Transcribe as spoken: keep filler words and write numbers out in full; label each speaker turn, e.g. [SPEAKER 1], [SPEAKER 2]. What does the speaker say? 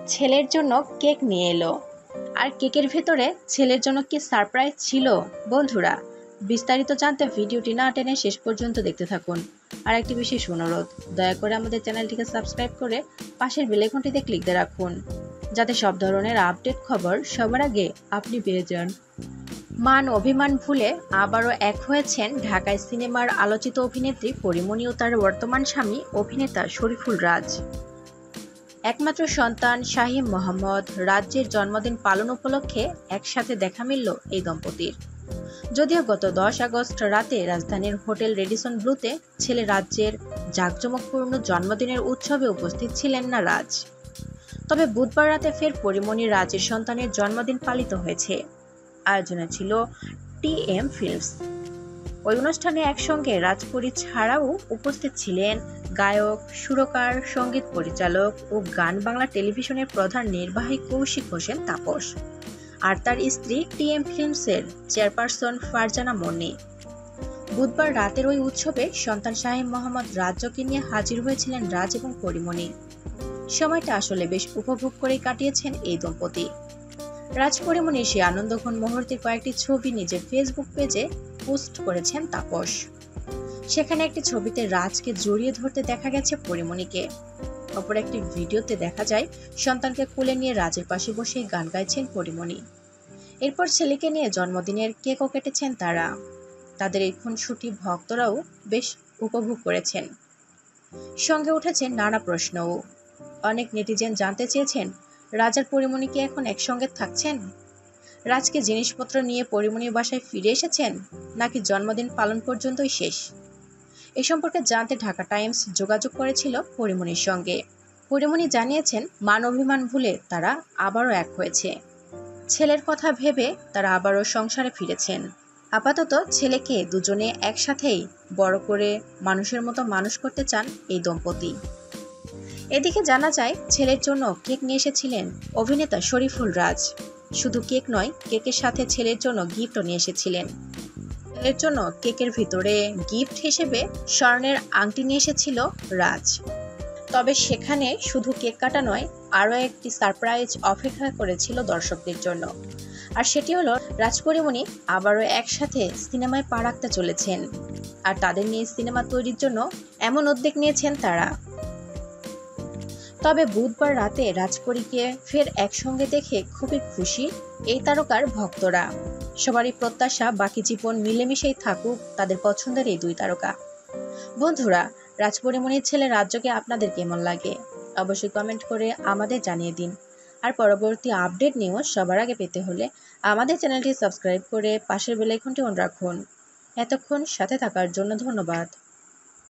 [SPEAKER 1] ছেলের জন্য কেক নিয়ে এলো। আর কেকের ভেতরে ছেলের জন্য কি সারপ্রাইজ ছিল বন্ধুরা? বিস্তারিত জানতে ভিডিওটি না টেনে শেষ পর্যন্ত দেখতে থাকুন। আর একটি বিশেষ অনুরোধ, দয়া করে আমাদের চ্যানেলটিকে সাবস্ক্রাইব করে পাশের বেল আইকনটিতে ক্লিক দিয়ে রাখুন, যাতে সব ধরনের আপডেট খবর সবার আগে আপনি পেয়ে যান। মান অভিমান ভুলে আবারও এক হয়েছেন ঢাকায় সিনেমার আলোচিত অভিনেত্রী পরিমনি ও তার বর্তমান স্বামী অভিনেতা শরীফুল রাজ। একমাত্র সন্তান শাহিম মোহাম্মদ রাজ্যের জন্মদিন পালন উপলক্ষে একসাথে দেখা মিলল এই দম্পতির। যদিও গত দশ আগস্ট রাতে রাজধানীর হোটেল রেডিসন ব্লুতে ছেলে রাজ্যের জাঁকজমকপূর্ণ জন্মদিনের উৎসবে উপস্থিত ছিলেন না রাজ, তবে বুধবার রাতে ফের পরিমনি রাজের সন্তানের জন্মদিন পালিত হয়েছে। আয়োজনে ছিল টি এম ফিল্মস। ওই অনুষ্ঠানে একসঙ্গে রাজপরী ছাড়াও উপস্থিত ছিলেন গায়ক, সুরকার, সঙ্গীত পরিচালক ও গান বাংলা টেলিভিশনের প্রধান নির্বাহী কৌশিক হোসেন তাপস আর তার স্ত্রী টি এম ফিল্মসের চেয়ারপারসন ফারজানা মনি। বুধবার রাতের ওই উৎসবে সন্তান শাহিম মোহাম্মদ রাজ্যকে নিয়ে হাজির হয়েছিলেন রাজ এবং পরিমনি। সময়টা আসলে বেশ উপভোগ করেই কাটিয়েছেন এই দম্পতি। রাজ পরিমনির সেই আনন্দঘন মুহূর্তের কয়েকটি ছবি নিজের ফেসবুক পেজে পোস্ট করেছেন তাপস। সেখানে একটি ছবিতে রাজকে জড়িয়ে ধরতে দেখা গেছে পরিমনিকে। অপর একটি ভিডিওতে দেখা যায় সন্তানকে কোলে নিয়ে রাজের পাশে বসে গান গাইছেন পরিমনি। এরপর ছেলেকে নিয়ে জন্মদিনের কেকও কেটেছেন তারা। তাদের এই খুনসুটি ভক্তরাও বেশ উপভোগ করেছেন। সঙ্গে উঠেছে নানা প্রশ্নও। অনেক নেটিজেন জানতে চেয়েছেন, রাজ আর পরিমনি কি এখন একসঙ্গে থাকছেন? রাজকে জিনিসপত্র নিয়ে পরিমনির বাসায় ফিরে এসেছেন, নাকি জন্মদিন পালন পর্যন্তই শেষ? এ সম্পর্কে জানতে ঢাকা টাইমস যোগাযোগ করেছিল পরিমনির সঙ্গে। পরিমনি জানিয়েছেন, মান অভিমান ভুলে তারা আবারও এক হয়েছে। ছেলের কথা ভেবে তারা আবারও সংসারে ফিরেছেন। আপাতত ছেলেকে দুজনে একসাথেই বড় করে মানুষের মতো মানুষ করতে চান এই দম্পতি। এদিকে জানা যায়, ছেলের জন্য কেক নিয়ে এসেছিলেন অভিনেতা শরীফুল রাজ। শুধু কেক নয়, কেকের সাথে ছেলের জন্য গিফটও নিয়ে এসেছিলেন। ছেলের জন্য কেকের ভিতরে গিফট হিসেবে স্বর্ণের আংটি নিয়ে এসেছিল রাজ। তবে সেখানে শুধু কেক কাটা নয়, আরও একটি সারপ্রাইজ অপেক্ষা করেছিল দর্শকদের জন্য। আর সেটি হলো, রাজ পরিমনি আবারও একসাথে সিনেমায় পা রাখতে চলেছেন। আর তাদের নিয়ে সিনেমা তৈরির জন্য এমন উদ্যোগ নিয়েছেন তারা। তবে বুধবার রাতে রাজপরীকে ফের একসঙ্গে দেখে খুবই খুশি এই তারকার ভক্তরা। সবারই প্রত্যাশা বাকি জীবন মিলেমিশেই থাকুক তাদের পছন্দের এই দুই তারকা। বন্ধুরা, রাজপরিমনির ছেলে রাজ্যকে আপনাদের কেমন লাগে অবশ্যই কমেন্ট করে আমাদের জানিয়ে দিন। আর পরবর্তী আপডেট নিউজ সবার আগে পেতে হলে আমাদের চ্যানেলটি সাবস্ক্রাইব করে পাশের বেল আইকনটি অন রাখুন। এতক্ষণ সাথে থাকার জন্য ধন্যবাদ।